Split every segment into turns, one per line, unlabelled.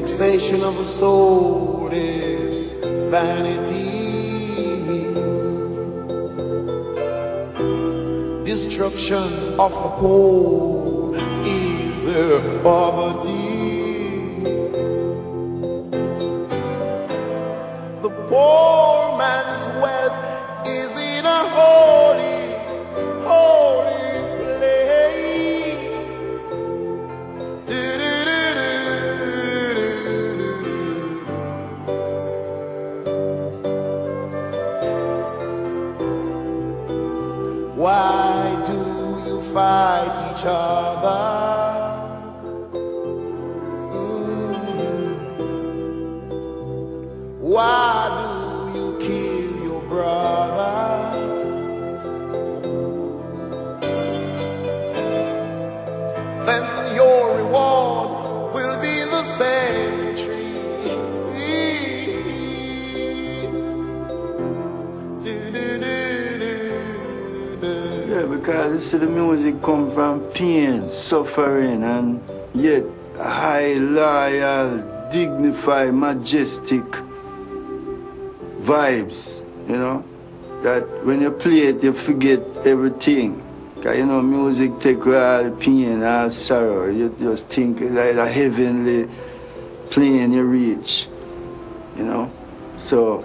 Fixation of the soul is vanity. Destruction of the whole is their poverty. The poor man's wealth is in a holy, holy place. Why do you fight each other? Why do you kill your brother? Then your reward will be the cemetery.
Yeah, because you see the music come from pain, suffering, and yet high, loyal, dignified, majestic vibes, you know, that when you play it, you forget everything. Because, you know, music take all pain, all sorrow. You just think like a heavenly plane you reach, you know. So,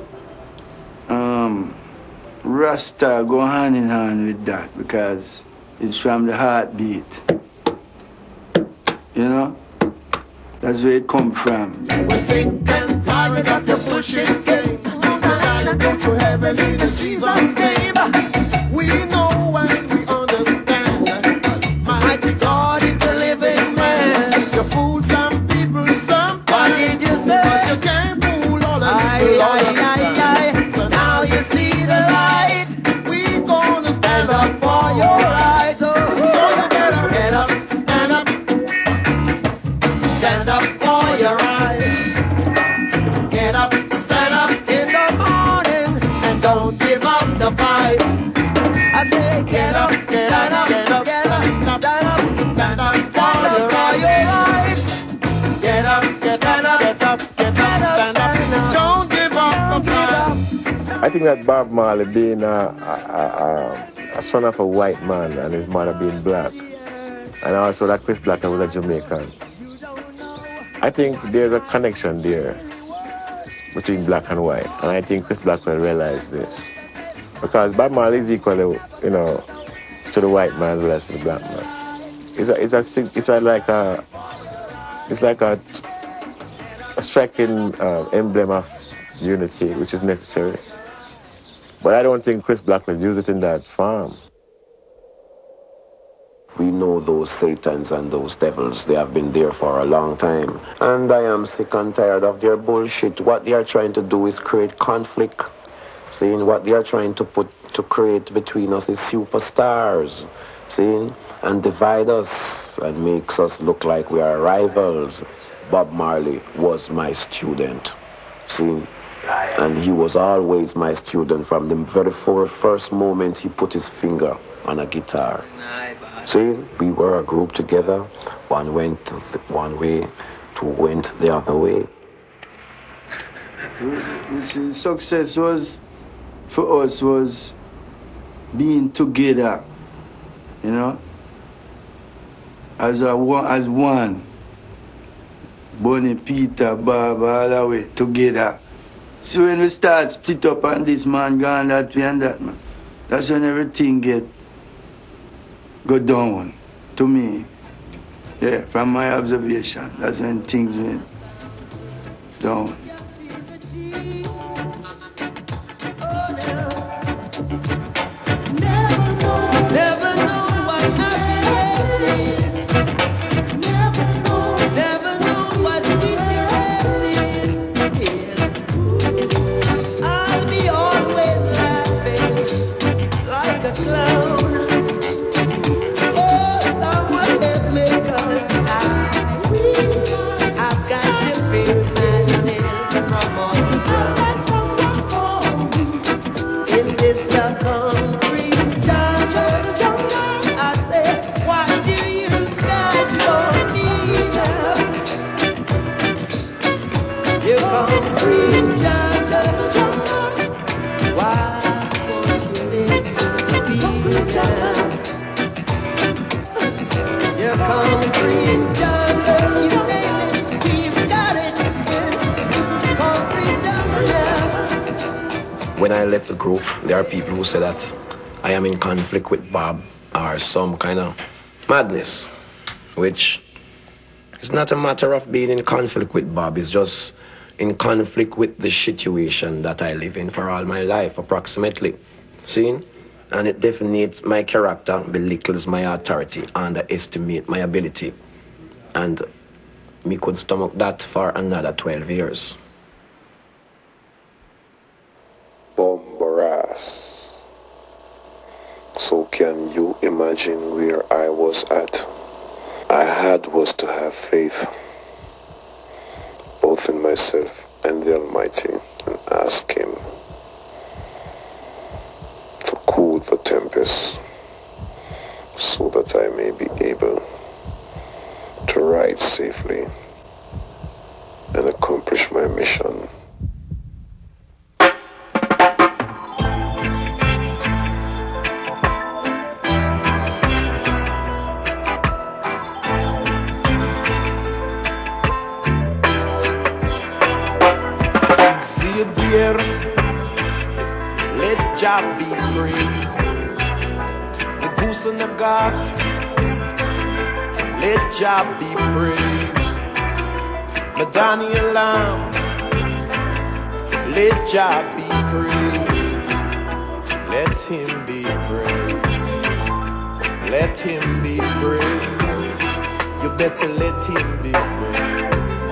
Rasta go hand in hand with that because it's from the heartbeat, you know. That's where it come from.
We're sick and tired of your pushing game. You go to heaven in Jesus' name. We know and we understand. Mighty God is a living man. You fool some people, somebody just say, but you can't fool all of people. So now you see the light. We gonna stand up for your right. So you better get up, stand up. Stand up for your right. Get up, stand up in the morning, and don't give up the fight. I say get up, stand up, get up, stand up, stand up, stand up for your right. Get up, get up, get up, get up, stand up. Don't give up the fight.
I think that Bob Marley being a son of a white man and his mother being black, and also that Chris Black was a Jamaican. I think there's a connection there between black and white, and I think Chris Blackwell realized this. Because Bob Marley is equal, you know, to the white man as well as to the black man. It's like a striking emblem of unity, which is necessary. But I don't think Chris Blackwell used it in that form.
We know those satans and those devils. They have been there for a long time. And I am sick and tired of their bullshit. What they are trying to do is create conflict. Seeing what they are trying to create between us is superstars. Seeing? And divide us and makes us look like we are rivals. Bob Marley was my student. See? And he was always my student from the very first moment he put his finger on a guitar. See, we were a group together. One went one way, two went the other way.
You see, success was, for us, was being together, you know, as one. Bonnie, Peter, Bob, all the way, together. So when we start split up and this man gone that way and that man, that's when everything go down, to me. Yeah, from my observation, that's when things went down.
I've got to be myself.
left the group, there are people who say that I am in conflict with Bob or some kind of madness, which is not a matter of being in conflict with Bob. It's just in conflict with the situation that I live in for all my life, approximately. See? And it definites my character, belittles my authority, underestimate my ability. And me could stomach that for another 12 years.
Bombaras. So can you imagine where I was at? I had was to have faith, both in myself and the Almighty, and ask Him to cool the tempest so that I may be able to ride safely and accomplish my mission.
Let Jah be praised. The goose and the ghost, let Jah be praised. The Daniel Lamb, let Jah be praised. Let Him be praised. Let Him be praised. You better let Him be praised.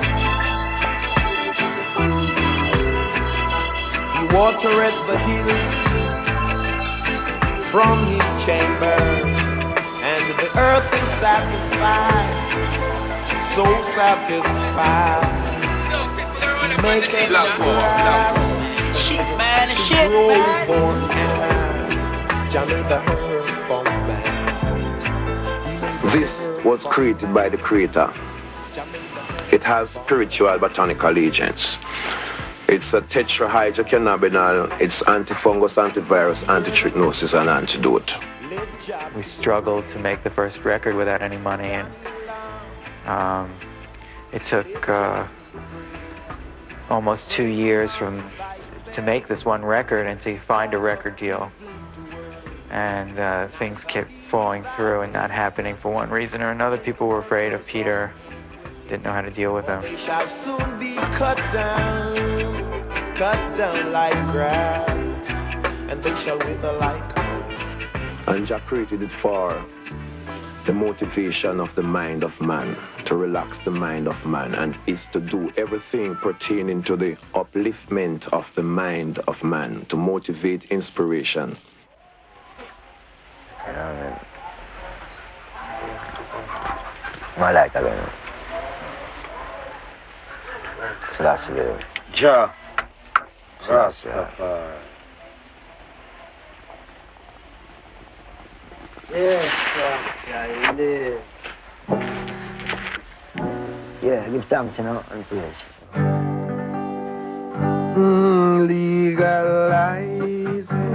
Watereth the hills from His chambers, and the earth is satisfied, so satisfied. He maketh the grass to grow for grass, Jah made the herb for man.
This was created by the Creator. It has spiritual botanical agents. It's a tetrahydrocannabinol, it's antifungus, antivirus, antitrypnosis, and antidote.
We struggled to make the first record without any money, and it took almost 2 years to make this one record and to find a record deal. And things kept falling through and not happening for one reason or another. People were afraid of Peter, didn't know how to deal with him.
They shall soon be cut down like grass, and they shall wither like.
And Jah created it for the motivation of the mind of man, to relax the mind of man, and is to do everything pertaining to the upliftment of the mind of man, to motivate inspiration.
Jah. Rastafari.
Yes, yeah, give thanks, you know, and praise.
Legalize it.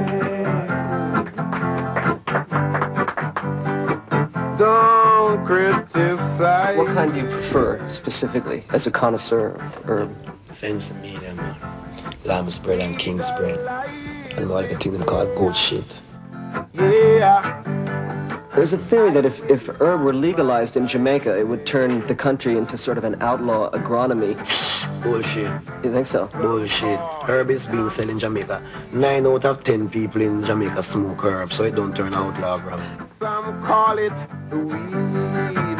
Don't criticize.
What kind do you prefer, specifically, as a connoisseur of herb?
Sense medium, lamb's bread and king's bread. And like a thing them called goat shit.
Yeah.
There's a theory that if herb were legalized in Jamaica, it would turn the country into sort of an outlaw agronomy.
Bullshit.
You think so?
Bullshit. Herb is being sold in Jamaica. 9 out of 10 people in Jamaica smoke herb, so it don't turn outlaw agronomy.
Some call it weed.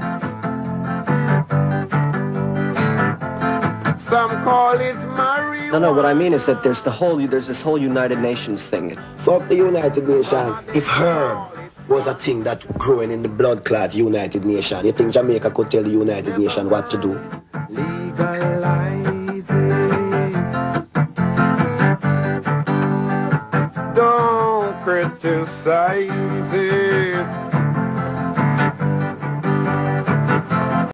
Some call it marijuana.
No, what I mean is that there's this whole United Nations thing.
Fuck the United Nations. If herb was a thing that growing in the blood clot United Nations, you think Jamaica could tell the United Nations what to do?
Legalize it. Don't criticize it.